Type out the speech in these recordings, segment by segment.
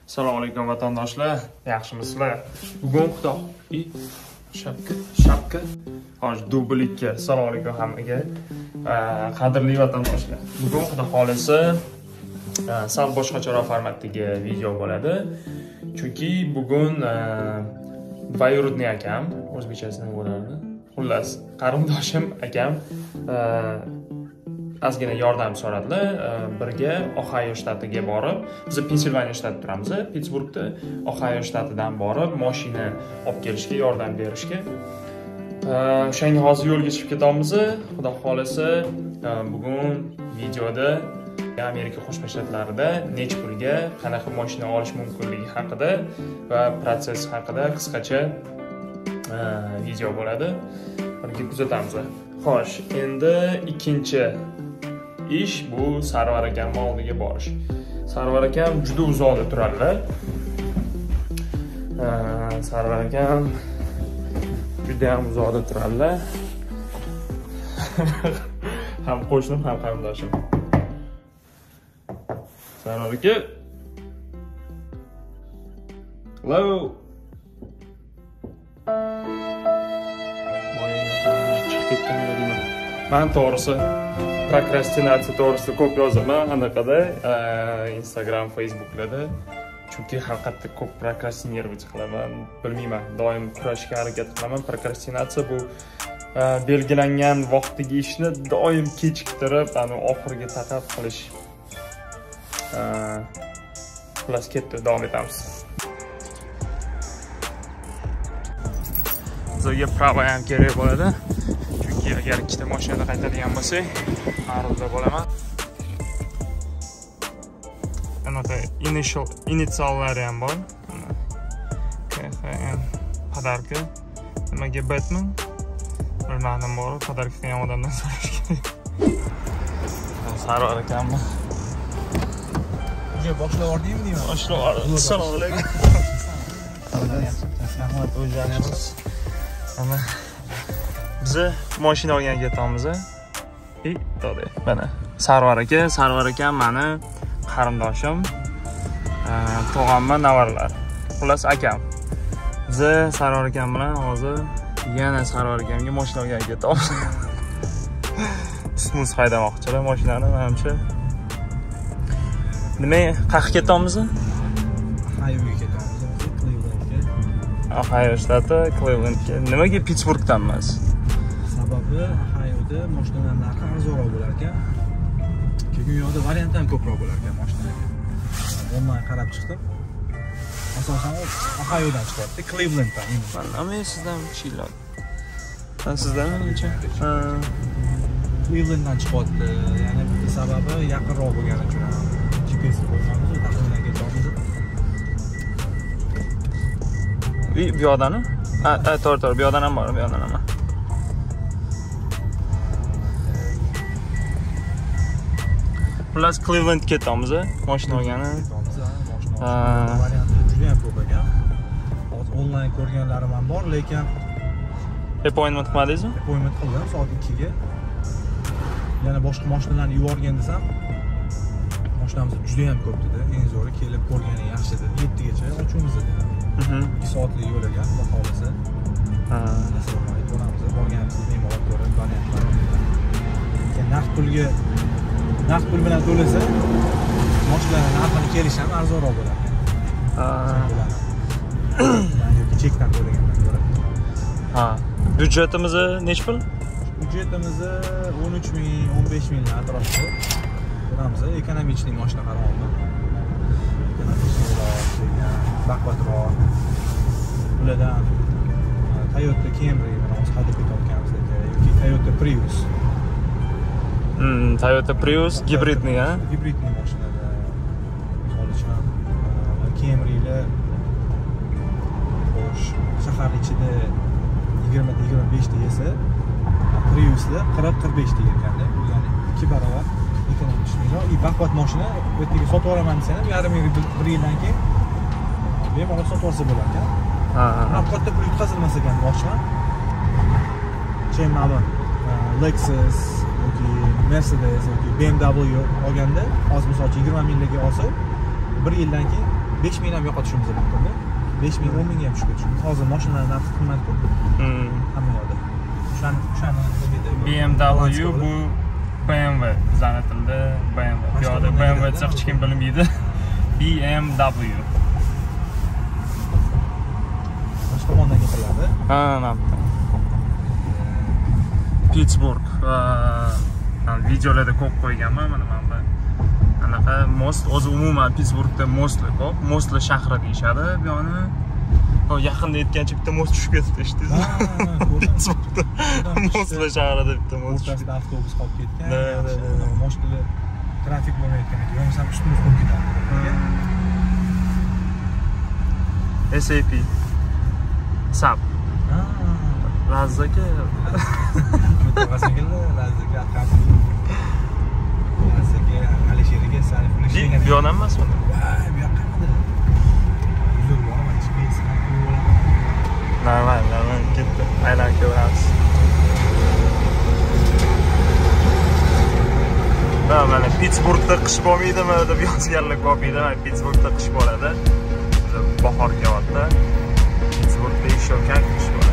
Assalomu alaykum vatandoshlar. Yaxshimisizlar? Bugun xudo shapka. Xo'sh, dubl 2. Assalomu alaykum hammaga. Qadrli vatandoshlar. Bugun xudo xolisa sal boshqacharoq formatdagi video bo'ladi. Chunki bugun Bayurudni akam, o'zbekchasi nima bo'ladi? Xullas, qarindoshim akam ozgina yordam so'radilar. Birga Ohio shtatiga borib, biz Pensilvaniya shtatida turamiz. Pittsburgda Ohio shtatidan borib mashina olib kelishga yordam berishga. O'shanga hozir yo'lga chiqib ketamiz. Xudo xolisa, bugun videoda Amerika Qo'shma Shtatlarida necha pulga qanaqa mashina olish mumkinligi haqida va protsess haqida qisqacha video bo'ladi. Birga kuzatamiz. Xo'sh, endi ikkinchi ish bu Sarvar akam oldiga borish. Sarvar akam juda uzoqda turadilar. Sarvar akam juda ham uzoqda turadilar. Ham qo'shnim, ham qarindoshim. Sarvar aka. Hello. Men to'g'risi prokrastinatsiya to'g'risida ko'p yozaman, anaqada Instagram, Facebooklarda. Chunki haqiqatda ko'p prokrastinировать qilaman. Bilmayman, doim kurashga harakat qilaman. Prokrastinatsiya bu belgilangan vaqtdagi ishni doim kechiktirib, oxiriga taqab qilish. Xullas ketdi, davom etamiz. Bizga prava ham kerak bo'ladi. Chunki agar ikkita mashinada qaytadigan bo'lsak, ma'ruzda bo'laman. Anaqa initiallari ham bor. KFM podarka. Nimaga Batman? Bilmadim, bor. Podarka qilgan odamdan so'rash kerak. Sarvar akammi? Unga boshlavordingmi deyman? Boshlavor. Assalomu alaykum. Rahmat, o'zingiz. Ana biz mashina olgan ketamiz. To'g'ri. Mana Sarvar akam meni qarindoshim, tog'amma navarlar. Xullas akam. Biz Sarvar akam bilan hozir yana Sarvar akamga mashina olgan ketamiz. Smooth haydamoqchilar mashinani, menimcha. Nima qayerga ketamiz? Ohioga ketamiz. Ohio shtati, Clevelandga. Nimaga Pittsburgdan emas? Sababi Ohioda mashinalar narxi arzonroq bo'lar ekan. Dunyoda variant ham ko'proq bo'lar ekan mashinalarga. Onlayn qarab chiqdim. Asosan Ohiodan chiqyapti, Clevelanddan. Men sizdan chillat. Sizdan necha? Clevelanddan chiqyapti. Ya'ni sababi yaqinroq bo'lgani uchun ham GPS qo'yganmiz, taxminan ketamiz. Bu yoqdami? To'g'ri, bu yoqdan ham bor, bu yoqdan ham. Xullas Cleveland ketamiz, mashina olgani. Varianti juda ham ko'p ekan. Hozir onlayn ko'rganlarim ham bor, lekin appointment qilmadingizmi? Appointment qildim soat 2 ga. Yana boshqa mashinalarni yuborgan desam, mashinamiz juda ham ko'p dedi. Eng zo'ri kelib ko'rgani yaxshi dedi. 7 gacha ochamiz dedi. 2 soatlik yo'l ekan, xudo xolisa. Nasibamay ko'ramiz, borganimizda bemalol ko'rib, variantlar. Lekin naqd pul bilan to'lasa, mashinalarning narxini kelish ham arzonroq bo'lar ekan. Yoki chekdan to'lagandan ko'ra. Byudjetimiz necha pul? Byudjetimiz 13 ming, 15 ming atrofida. Ko'ramiz, ekonomichli mashina qaramabman. Baqvatroq. Ulardan Toyota Camry bilan haydab ketayotganmiz yoki Toyota Prius. Toyota Prius gibridni, ha? Gibridni mashinada. Misol uchun Camry'lar xo'sh, shahar ichida 20-25 ta yesa, Priuslar 40-45 ta ekanda. Bu ya'ni 2 barobar ekonomikroq. Baqvat mashina bu yerga sotib olaman desam, yarim yil, 1 yildan keyin bemalol sotib olsa bo'lar ekan. Katta pul yutqazilmas ekan mashina. Ma'lum Lexus yoki Mercedes yoki BMW olganda, hozir misol uchun 20 minglarga olsa, 1 yildan keyin 5000 ham yo'qotishimiz mumkin-da. 5000, 10000 ham tushib ketishi. Hozir mashinalar narxi qimmat-ku. Hamma yoqda. O'shani BMW bu BMW zanatildi. BMW. Yo'qda BMW desa hech kim bilmaydi. BMW. boshqa tomondan gapiradi. Ha, mana. Pittsburgh videolarda ko'p qo'yganman mana bu. Anaqa most, o'zi umuman Pittsburghda mostlar ko'p. Mostlar shahri deyshadi. Bu yoni yaqinda yetgancha bitta most tushib ketdi, eshitdingizmi? Pittsburghda mostlar shahrida bitta most tushib ketdi. Avtobus qolib ketgan. Mostlar trafik bo'lmayotgan ekan. Bo'lmasa ustimiz bo'lib ketadi. SAP. SAP. Lazzaga. Lazzaga qattiq. Lazzaga Alisherga sarf qilish. Bu yoqdan emasmi? Bu yoqqa qadar. Uzr bo'lma, space. Normal, ketdi. Aylanib ko'ramiz. Mana Pittsburghda qish bo'lmaydimi deb yozganlar ko'p edi. Pittsburghda qish bo'ladi. Bahor kelyapti. Pittsburghda ishyokan qish bo'ladi.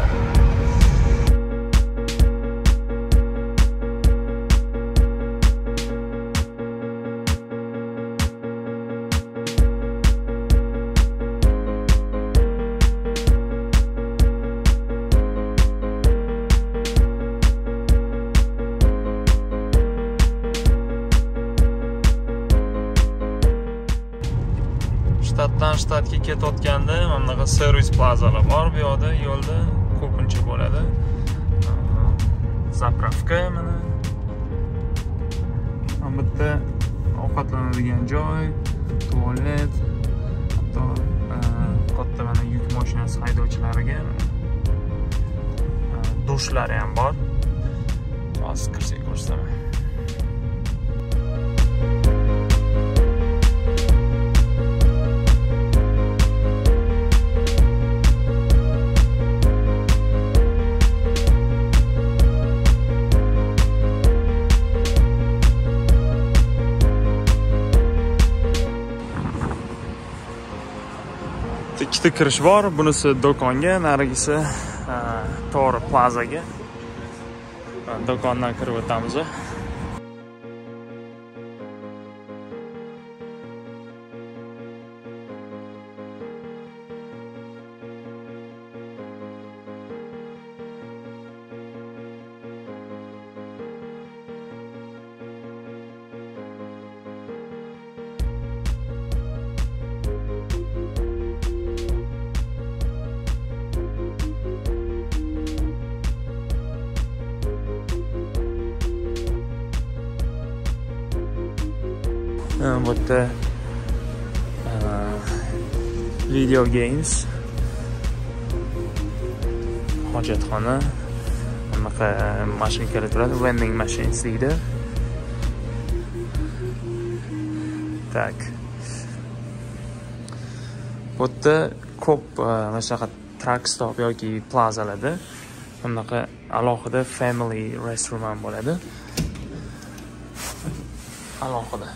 Shtatdan shtatga ketayotganda mana bunaqa servis plazalar bor. Bu yoqda yo'lda ko'pincha bo'ladi. Zapravka mana. Bu yerda ovqatlanadigan joy, tualet, hatto katta mana yuk mashinasi haydovchilariga dushlari ham bor. Hozir kirsak ko'rsataman. Ikkita kirish bor. Bunisi do'konga, narigisi to'g'ri plazaga. Do'kondan kirib o'tamiz. Bu yerda video games, hojatxona, bunaqa mashinkalar turadi, vending machines deydi. Tak. Bu yerda ko'p mana shunaqa truck stop yoki plazalarda bunaqa alohida family restroom ham bo'ladi. Alohida.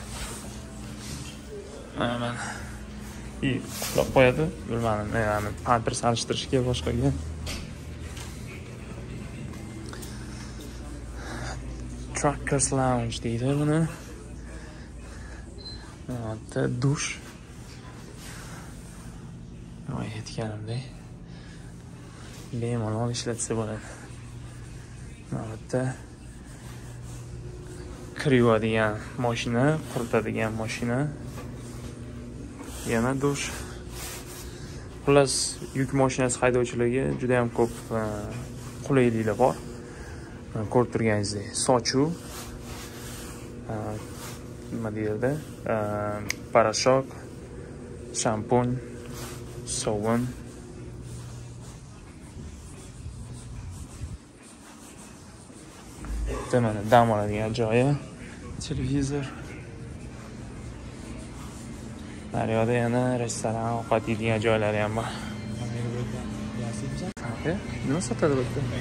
Mana qutlab qo'yadi. Bilmadim, ya'ni pampers alishtirishga boshqaga. Truckers Lounge deydi buni. Mana dush. Voy, yetganimdek. Bemalol ishlatsa bo'ladi. Mana kiradigan mashina, quritadigan mashina. Yana dush. Xullas, yuk mashinasi haydovchilariga juda ham ko'p qulayliklar bor. Ko'rib turganingizdek, sochuv, nima deyiladi? Parashok, shampun, sovun. Mana dam oladigan joyi, televizor. Naryoqda yana restoran, ovqat yeydigan joylari ham bor. Nima sotadi bu yerda?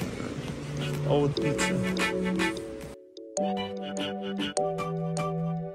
Old pizza.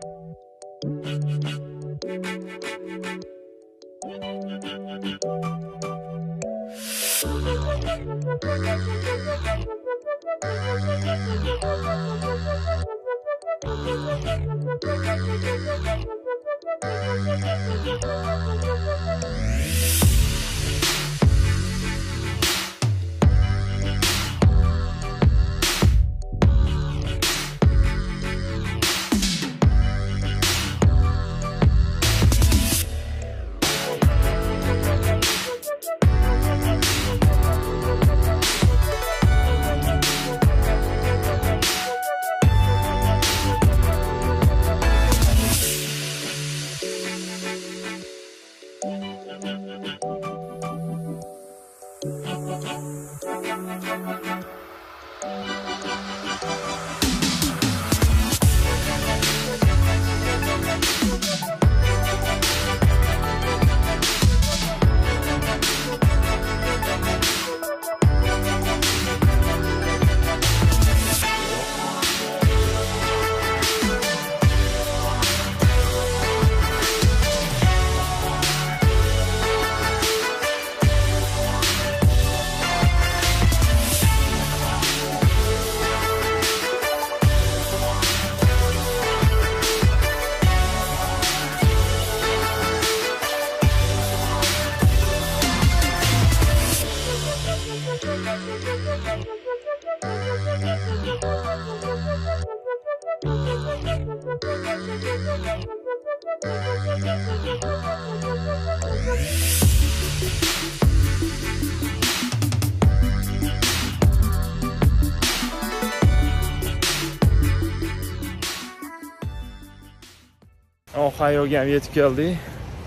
Ohio'ga ham yetib keldik.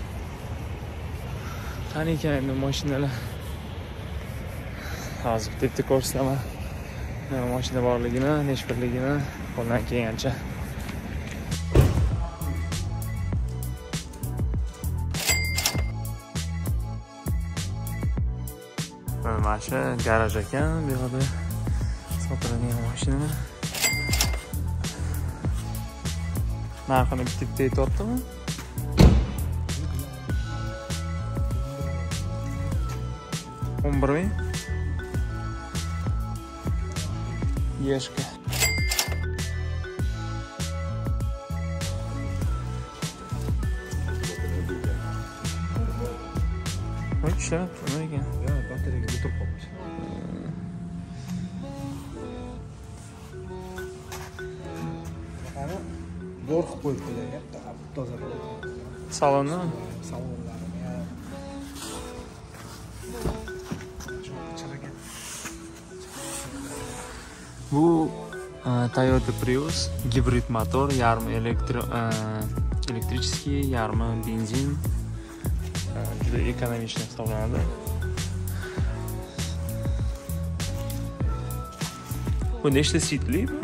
Qani ekan endi mashinalar? Hozir bitta ko'rsataman. Nima mashina borligini, nechbirligini qo'ldan kelgancha. Mana shu garaj ekan, bu yerda sotiladigan mashina. Narxini bitta aytayaptimi? $11,000. Yeshka. Voy, ishlab turmay ekan. Ya, batareyaga o'tirib qolibdi. Ana zo'r qilib qo'yibdilar, toza qilib. Salonni? Salonlarini ham. Bu Toyota Prius gibrid motor, yarmi elektrichеский, yarmi benzin. Juda ekonomичный hisoblanadi. Bu nechta sitli bu?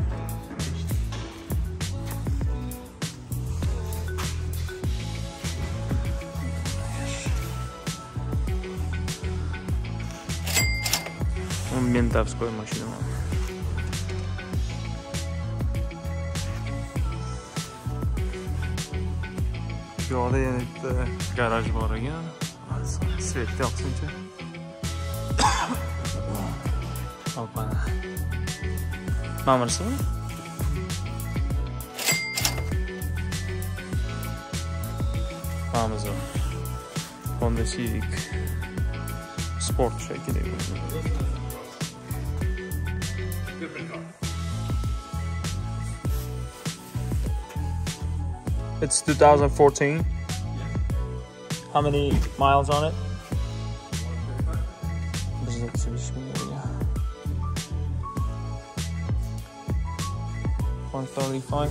Ментовская машина. Bu yoqda yana bitta garaj bor ekan. Svet yoqsinchi. Hoppa. Ma'mursizmi? Ma'mursiz. Honda Civic Sport shekilli. It's 2014. How many miles on it? 135.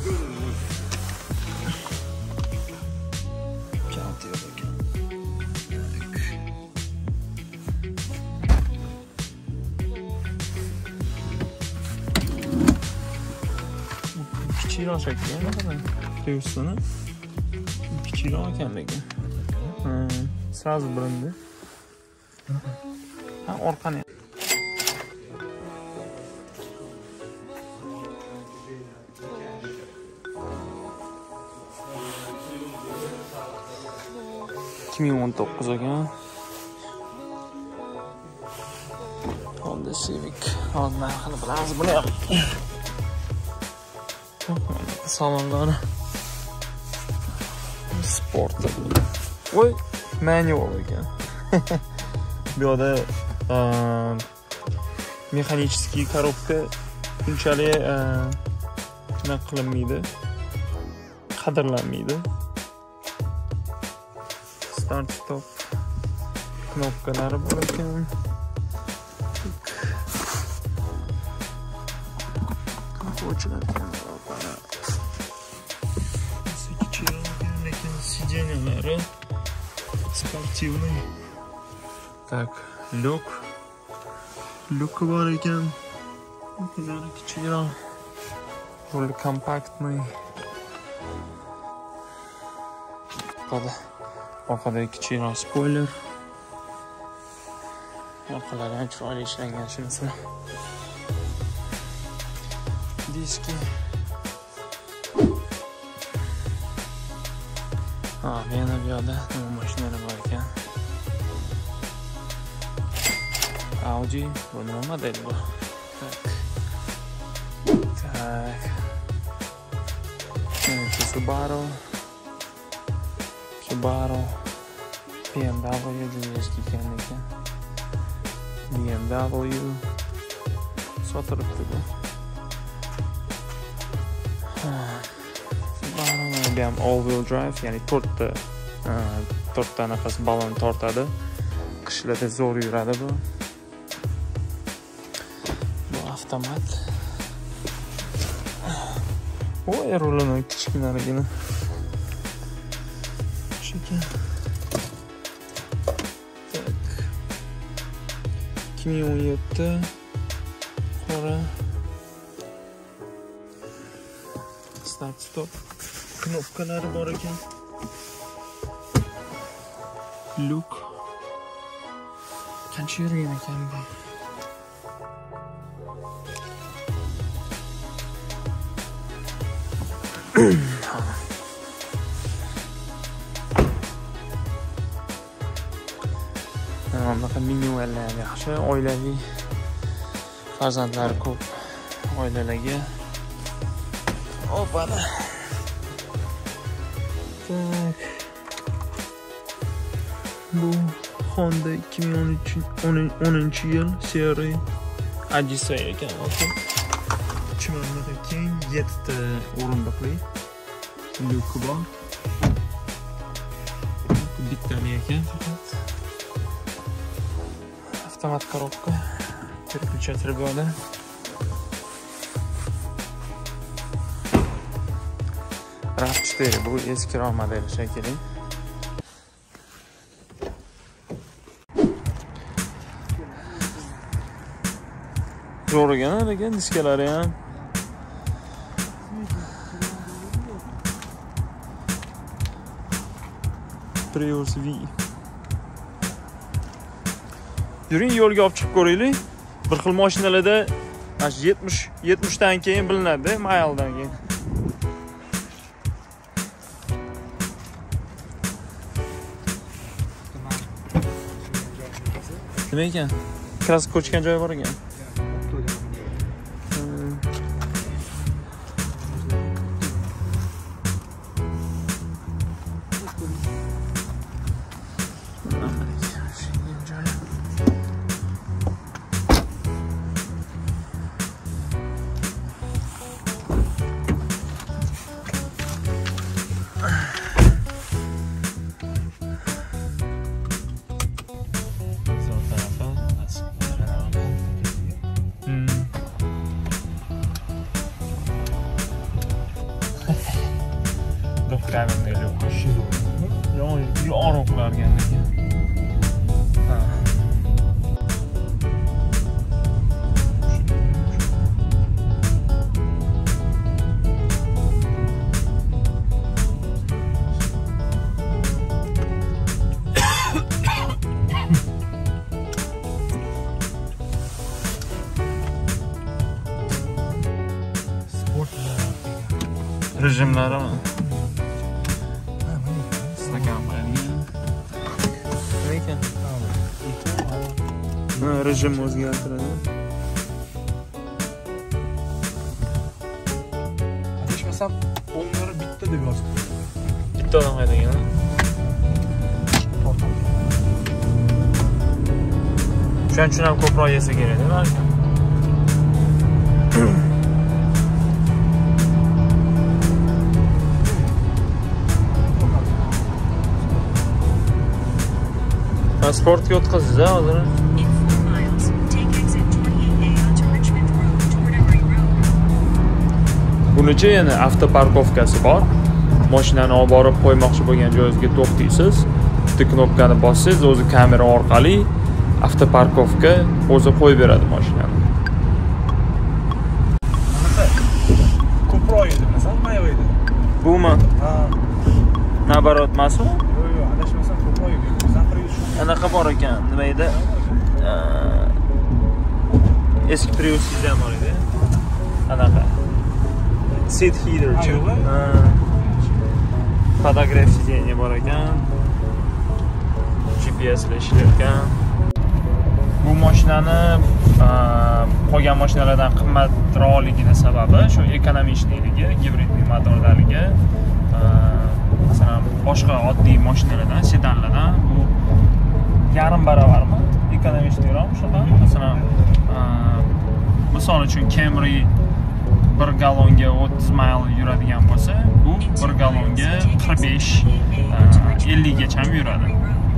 Kichikroq shekilli, mana Toyota'ni kichikroq ekanligi. Sразу bilindi. Ha, orqani. $2019 ekan. Honda Civic. Hozir narxini bilamiz buni ham. Salonlar. Sport. Voy, manual ekan. Bu yerda mexanicheskiy korobka unchalik nima qilinmaydi, qadrlanmaydi. Start stop knopkalari bor ekan. Lekin sideniyalari sportivniy. Так, люк bor ekan. Luklari kichikroq. Rul kompaktniy. Orqada kichikroq spoiler. Orqalari ham chiroyli ishlangan shunisi. Diski. Yana bu yoqda nima mashinalar bor ekan. Audi, bu nima model bu? Tak. Subaru, BMW eski ekan. BMW sotilibdi bu. Bu ham all-wheel drive, ya'ni 4 ta nafas ballon tortadi. Qishlarda zo'r yuradi bu. Bu avtomat. Voy, rulini kichkinaligini. Shunday. Tak. 2017 qora. Start stop. Knopkalari bor ekan. Look. Qancha yurgan ekan bu? Bunaqa menyular yaxshi, oilaviy farzandlari ko'p oilalarga. Opana. Tak. Bu Honda 2010 yil seri Odyssey ekan. Chimanlar ekan, 7 ta o'rindiqli. Lyuki bor. Bittali ekan faqat. Avtomat korobka. Переключатель goda. RAV4 bu eskiroq model shekilli. Zo'r ekan diskalari ham. Prius V. Yuring yo'lga olib chiqib ko'raylik. Bir xil mashinalarda 70 dan keyin bilinadi, mayldan keyin. Nima ekan? Kraska ko'chgan joyi bor ekan. Doktorlarning yo'qishi zo'r. Yo'qlarga ekan. Sport rejimlari rejim o'zgartiradi. deb yozdi. Bitta odam haydagan. Shuning uchun ham ko'proq yesa kerak-da balki. Transportga o'tkazdi hozir. Bunicha yana avtoparkovkasi bor. Mashinani olib borib qo'ymoqchi bo'lgan joyingizga to'xtaysiz. Bitta knopkani bossangiz, o'zi kamera orqali avtoparkovka o'zi qo'yib beradi mashinani. Ko'proq edi, masalan, mayo edi. Bumi? Ha. Nabarot emasmi? Yo'q, adashmasam ko'proq edi. Anaqa bor ekan, nima edi? Eski Prius ham bor edi. Anaqa. Seat heater chi. Fotograf sиденье bor ekan. GPS bilan ishlayotgan. Bu mashinani qolgan mashinalardan qimmatroqligini sababi shu ekonomishlikligi, gibridli motordaligi. Masalan, boshqa oddiy mashinalardan, sedanlardan bu yarim baravarmi? Ekonomishlikroq shunaqa. Masalan, misol uchun Camry 1 gallonga 30 mayl yuradigan bo'lsa, bu 1 gallonga 45-50 gacha ham yuradi.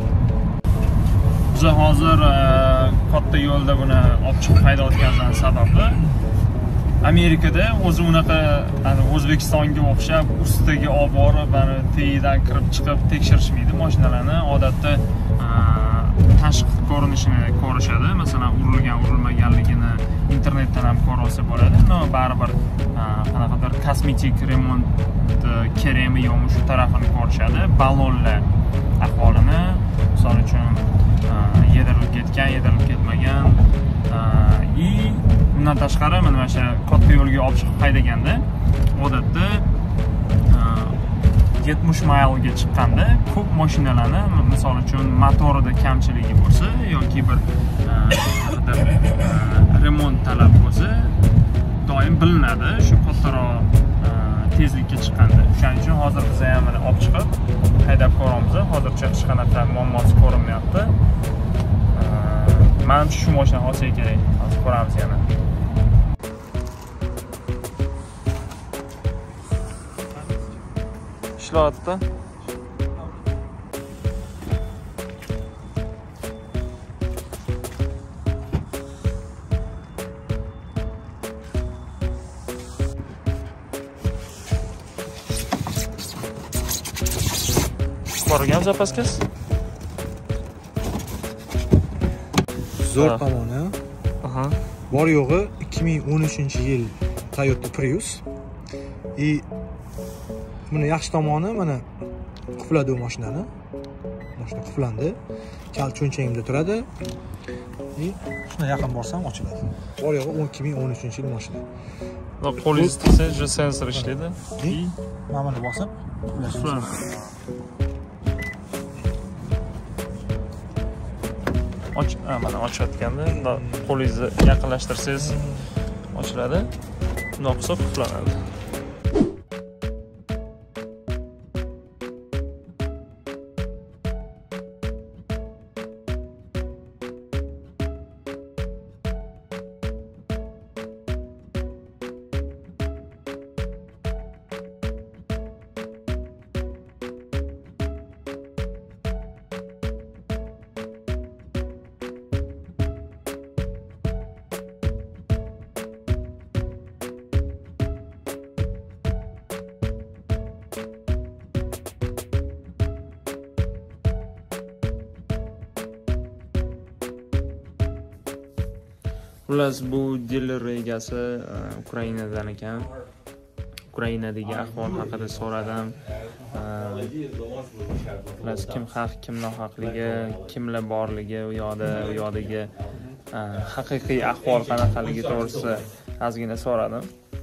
Biz hozir katta yo'lda buni olib chiqib haydayotgandan sababi Amerikada o'zi unaqa O'zbekistonga o'xshab ustiga olib borib, tagidan kirib chiqib tekshirishmaydi mashinalarni. Odatda tashqi ko'rinishini ko'rishadi. Masalan, urilgan, urilmaganligini internetdan ham ko'ra olsa bo'ladi. No, baribir qanaqadir kosmetik remont kerakmi yo'qmi shu tarafini ko'rishadi. Ballonlar ahvolini, misol uchun yedirilib ketgan, yedirilib ketmagan. Bundan tashqari mana o'sha katta yo'lga olib chiqib haydaganda odatda 70 maylga chiqqanda ko'p mashinalarni, misol uchun motorida kamchiligi bo'lsa yoki bir remont talab bo'lsa, doim bilinadi shu kattaroq tezlikka chiqqanda. Shuning uchun hozir biz ham mana olib chiqib haydab ko'ramiz. Hozircha hech qanaqa muammosi ko'rinmayapti. Menimcha shu mashina olsa kerak. Hozir ko'ramiz yana. Ishlayapti. Borgan zapaskasi? Zo'r tomoni. Bor yo'g'i 2013-yil Toyota Prius. Buni yaxshi tomoni mana qufladi u mashinani. Mashina quflandi. Kal cho'nchagimda turadi. Shuna yaqin borsam ochiladi. Bor yo'g'i 2013-yil mashina. Qo'lingizni tutsangiz, sensor ishlaydi. Mana buni bosib, quflashni. Mana ochayotganda qo'lingizni yaqinlashtirsangiz ochiladi. Bundoq qilib quflanadi. Xullas bu diler egasi Ukrainadan ekan. Ukrainadagi ahvol haqida so'radim. Xullas kim haq, kim nohaqligi, kimlar borligi, u yoqdagi haqiqiy ahvol qanaqaligi to'g'risida ozgina so'radim.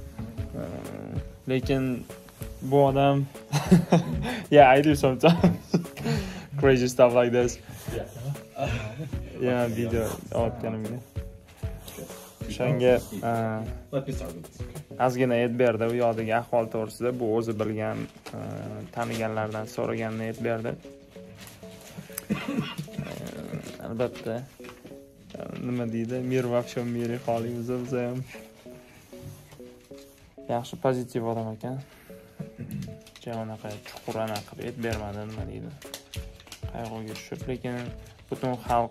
Lekin bu odam yeah, I do sometimes crazy stuff like this. Yeah, video otganimga. Shanga Let me start with this. ozgina aytib berdi u yoqdagi ahvol to'g'risida. Bu o'zi bilgan, taniganlardan so'raganini aytib berdi. Albatta nima deydi, mir va shom meri holimiz o'zi ham yaxshi pozitiv odam ekan. Anaqa chuqur anaqa aytib bermadi, nima deydi, qayg'uga tushib, lekin butun xalq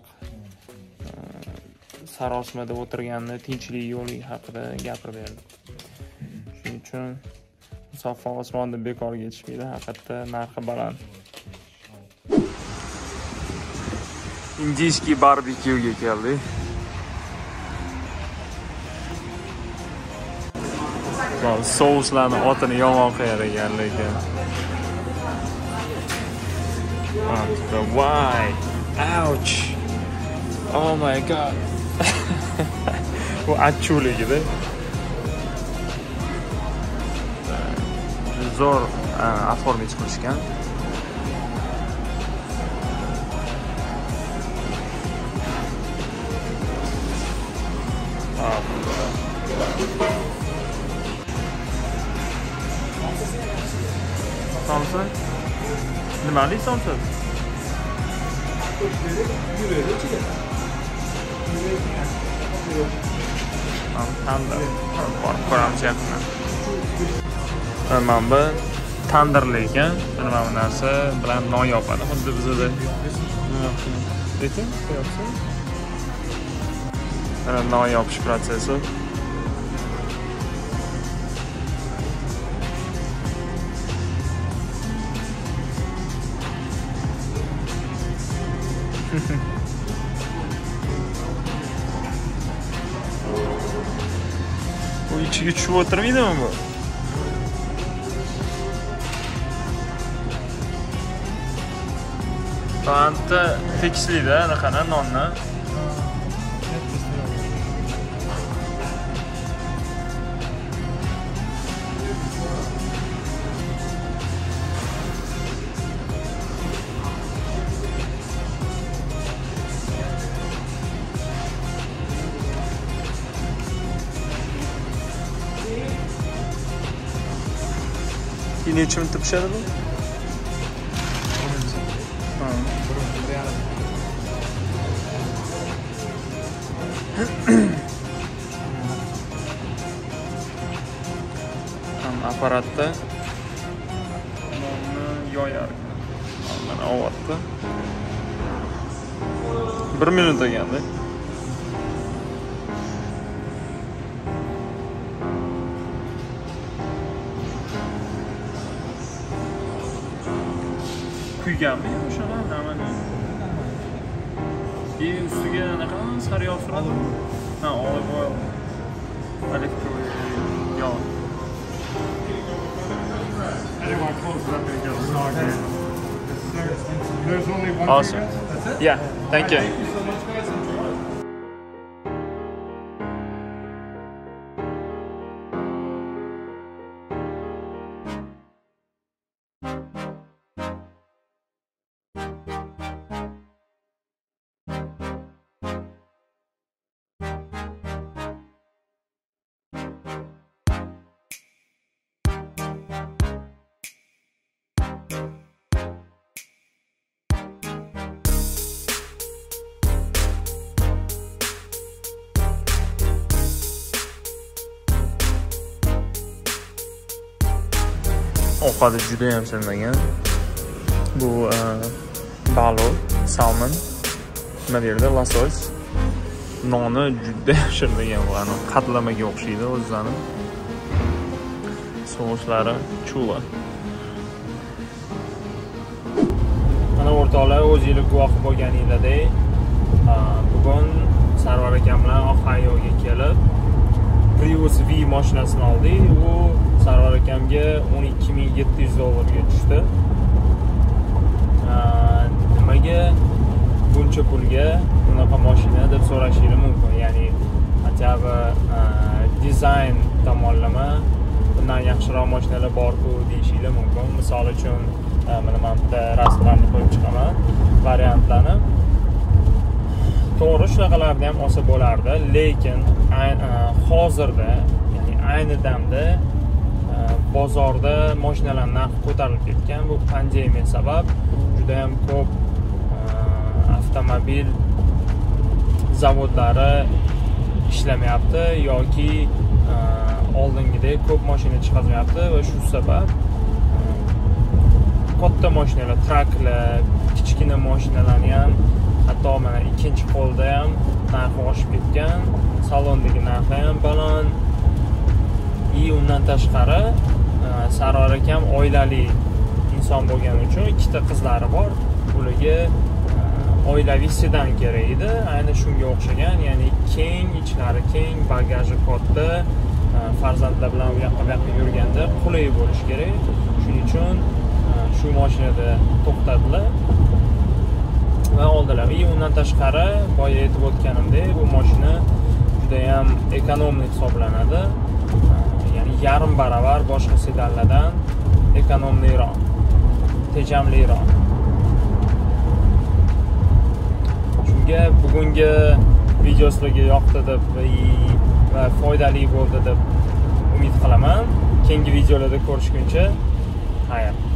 sarosimada o'tirganini tinchlik yo'li haqida gapirib berdi. Shuning uchun musaffo osmonda bekorga yetishmaydi, haqiqatda narxi baland. Indiyskiy barbekyuga keldik. Souslarni otini yomon qo'yar ekan, lekin why? Ouch! Oh my god! Bu achchuligida. Zo'r oformich qilishgan. Samsun? Nimali Samsun? Tandır. Ko'ramiz yaqindan. Mana bu tandirli ekan. Nima bu narsa bilan non yopadi. Xuddi bizda. Lekin qo'yapsiz. Mana non yopish protsessi. Bu ichiga tushib o'tirmaydimi bu? Qancha tekislikda anaqani nonni. Necha minutda pishadi bu? Apparatda nonni yoyar. Mana ovatda 1 minut deganda. Kuyganmi o'shani namani? Ustiga anaqa sariyog' suradi. Ha, olive oil. Yog'. Anyone close up and get started. There's only one. Awesome. Yeah, thank you. Thank you so much, guys. Enjoy. Ovqati juda ham sinmagan. Bu balo, salmon, nima deydi, losos. Noni juda shirinlagan bo'lgan. Qatlamaga o'xshaydi o'zlari. Souslari chula. Mana o'rtoqlar, o'zingiz guvoh bo'lganinglardek, bugun Sarvar akam bilan Ohioga kelib, Prius V mashinasini oldik. U Sarvar akamga $12,700 tushdi. Nimaga buncha pulga bunaqa mashina deb so'rashingiz mumkin. Ya'ni atabi dizayn tomonlama bundan yaxshiroq mashinalar bor-ku deyishingiz mumkin. Misol uchun mana men bitta rasmlarni qo'yib chiqaman, variantlarni. To'g'ri, shunaqalarni ham olsa bo'lardi, lekin hozirda, ya'ni ayni damda bozorda mashinalar narxi ko'tarilib ketgan. Bu pandemiya sabab juda ham ko'p avtomobil zavodlari ishlamayapti yoki oldingidek ko'p mashina chiqarmayapti va shu sabab katta mashinalar, traklar, kichkina mashinalarni ham, hatto mana ikkinchi qo'lda ham narxi oshib ketgan. Salondagi narxi ham baland. Undan tashqari Sarvar akam oilali inson bo'lgani uchun ikkita qizlari bor. Ularga oilaviy sedan kerak edi. Ayni shunga o'xshagan, ya'ni keng, ichlari keng, bagaji katta, farzandlar bilan u yoqqa bu yoqqa yurganda qulay bo'lishi kerak. Shuning uchun shu mashinada to'xtadilar va oldilar. Undan tashqari, boya aytib o'tganimdek, bu mashina juda ham ekonomik hisoblanadi. Ya'ni yarim baravar boshqa sedanlardan ekonomliroq, tejamliroq. Shunga bugungi video sizlarga yoqdi deb va foydali bo'ldi deb umid qilaman. Keyingi videolarda ko'rishguncha, xayr.